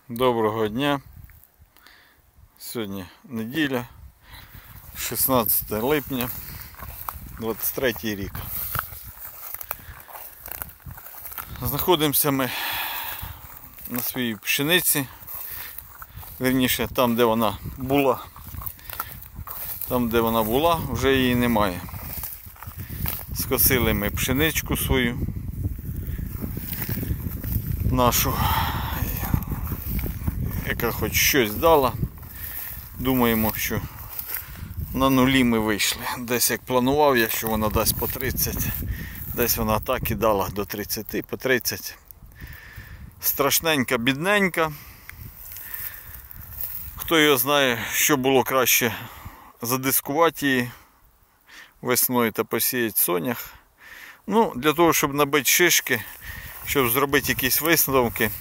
Доброго дня. Сьогодні неділя, 16 липня, 23 рік. Знаходимося ми на своїй пшениці. Вірніше, там, де вона була. Там, де вона була, вже її немає. Скосили ми пшеничку свою, нашу, яка хоч щось дала. Думаємо, що на нулі ми вийшли. Десь як планував я, що вона дасть по 30. Десь вона так і дала до 30, по 30. Страшненька, бідненька. Хто його знає, що було краще задискувати її весною та посіяти сонях. Ну, для того, щоб набити шишки, щоб зробити якісь висновки,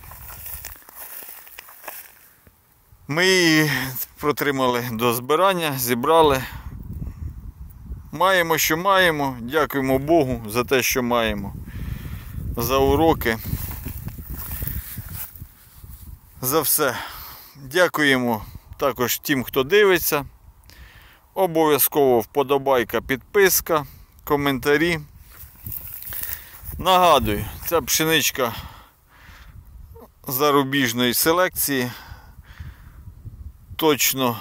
ми її протримали до збирання, зібрали. Маємо, що маємо. Дякуємо Богу за те, що маємо. За уроки. За все. Дякуємо також тим, хто дивиться. Обов'язково вподобайка, підписка, коментарі. Нагадую, ця пшеничка зарубіжної селекції. Точно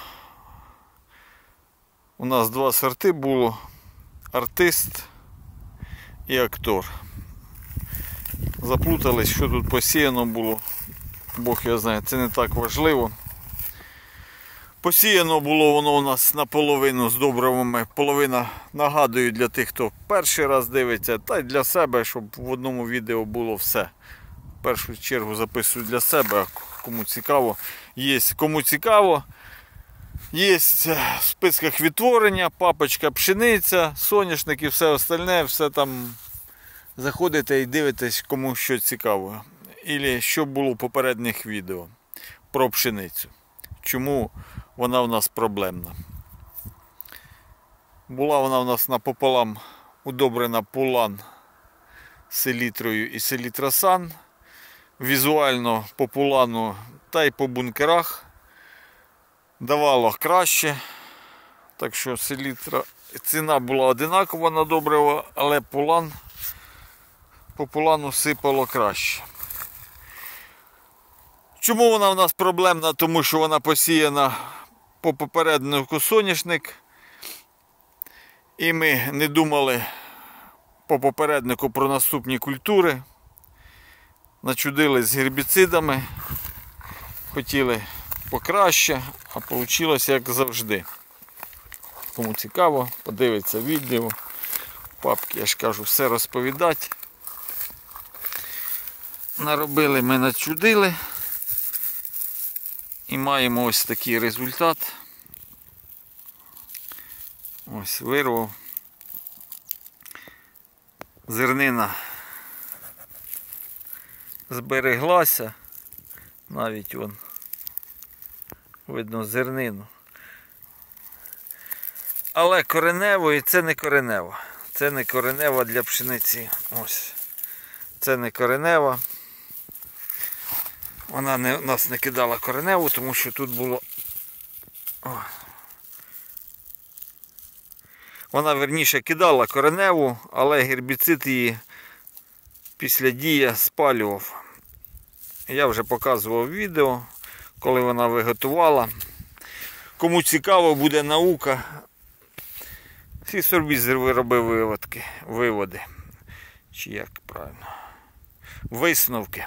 у нас два сорти було: артист і актор. Заплутались, що тут посіяно було. Бог його знає, це не так важливо. Посіяно було воно у нас наполовину з добривами. Половина, нагадую, для тих, хто перший раз дивиться, та й для себе, щоб в одному відео було все. В першу чергу записую для себе, а кому цікаво. Кому цікаво, є в списках відтворення, папочка пшениця, соняшник і все остальне, все там заходите і дивитесь, кому що цікаво. Ілі що було в попередніх відео про пшеницю. Чому вона в нас проблемна. Була вона в нас напополам удобрена Пулан селітрою і селітросан. Візуально по Пулану та й по бункерах давало краще. Так що селітра, ціна була одинакова на добриво, але по Пулану сипало краще. Чому вона в нас проблемна? Тому що вона посіяна по попереднику соняшник. І ми не думали по попереднику про наступні культури. Начудили з гербіцидами. Хотіли покраще, а вийшло як завжди. Кому цікаво, подивиться відео. Папки, я ж кажу, все розповідати. Наробили ми, начудили. І маємо ось такий результат. Ось вирвав. Зернина збереглася. Навіть вон видно зернину. Але кореневої це не коренева. Це не коренева для пшениці. Ось. Це не коренева. Вона нас не кидала кореневу, тому що тут було... Вона, верніше, кидала кореневу, але гербіцид її після дії спалював. Я вже показував відео, коли вона виготувала. Кому цікаво, буде наука. Сісорбіз робив виводи. Чи як правильно? Висновки.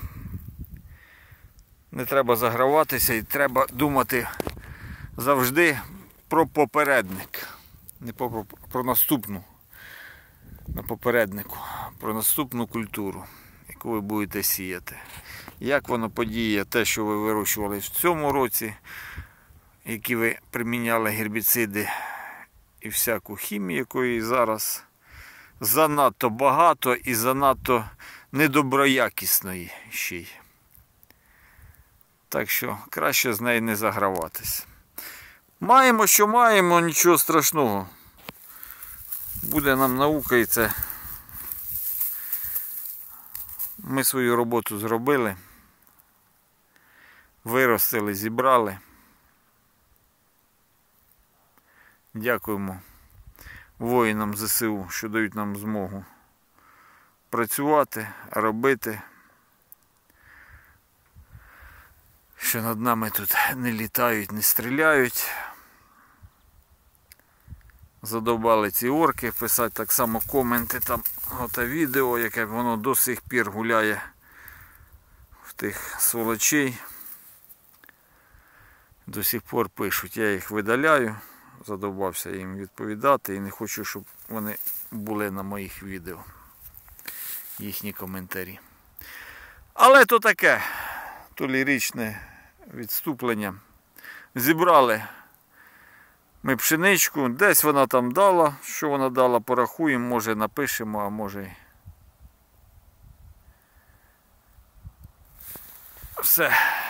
Не треба заграватися і треба думати завжди про попередник. Не про наступну на попереднику, про наступну культуру, яку ви будете сіяти. Як воно подіє те, що ви вирощували в цьому році, які ви приміняли гербіциди і всяку хімію, якої зараз занадто багато і занадто недоброякісної ще й. Так що краще з нею не заграватись. Маємо, що маємо, нічого страшного. Буде нам наука і це. Ми свою роботу зробили. виростили, зібрали. Дякуємо воїнам ЗСУ, що дають нам змогу працювати, робити. Що над нами тут не літають, не стріляють. Задовбали ці орки писати так само коменти там, оте відео, яке воно до сих пір гуляє в тих сволочей. До сих пор пишуть, я їх видаляю, задовбався їм відповідати і не хочу, щоб вони були на моїх відео, їхні коментарі. Але то таке, то ліричне відступлення. Зібрали ми пшеничку, десь вона там дала, що вона дала, порахуємо, може напишемо, а може все.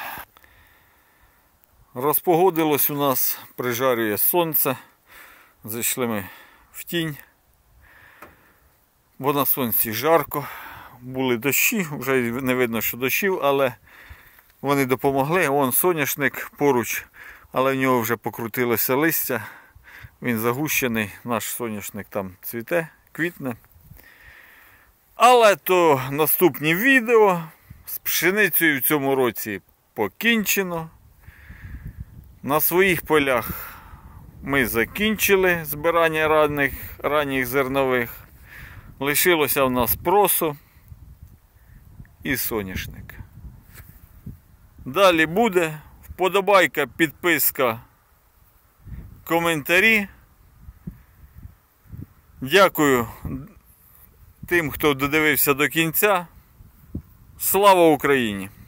Розпогодилось у нас, прижарює сонце, зайшли ми в тінь, бо на сонці жарко, були дощі, вже не видно, що дощів, але вони допомогли. Вон соняшник поруч, але в нього вже покрутилося листя, він загущений, наш соняшник там цвіте, квітне. Але то наступні відео з пшеницею в цьому році покінчено. На своїх полях ми закінчили збирання ранніх зернових. Лишилося в нас просо і соняшник. Далі буде вподобайка, підписка, коментарі. Дякую тим, хто додивився до кінця. Слава Україні!